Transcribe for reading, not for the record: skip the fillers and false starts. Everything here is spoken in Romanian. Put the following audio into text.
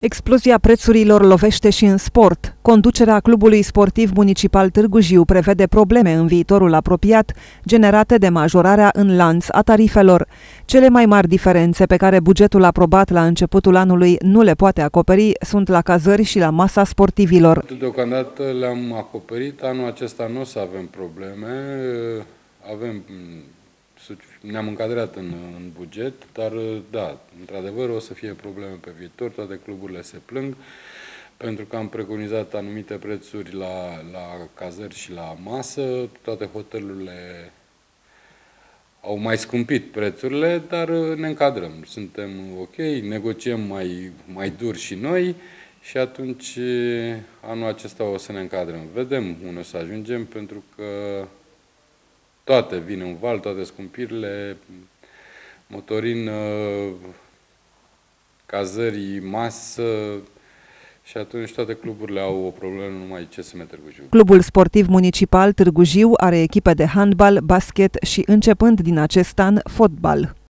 Explozia prețurilor lovește și în sport. Conducerea Clubului Sportiv Municipal Târgu Jiu prevede probleme în viitorul apropiat, generate de majorarea în lanț a tarifelor. Cele mai mari diferențe pe care bugetul aprobat la începutul anului nu le poate acoperi sunt la cazări și la masa sportivilor. Deocamdată le-am acoperit. Anul acesta nu o să avem probleme. Ne-am încadrat în buget, dar da, într-adevăr o să fie probleme pe viitor, toate cluburile se plâng, pentru că am preconizat anumite prețuri la cazări și la masă, toate hotelurile au mai scumpit prețurile, dar ne încadrăm, suntem ok, negociem mai dur și noi și atunci anul acesta o să ne încadrăm. Vedem unde o să ajungem, pentru că toate vin în val, toate scumpirile, motorină, cazării, masă, și atunci toate cluburile au o problemă, numai CSM Târgu Jiu. Clubul Sportiv Municipal Târgu Jiu are echipe de handbal, basket și, începând din acest an, fotbal.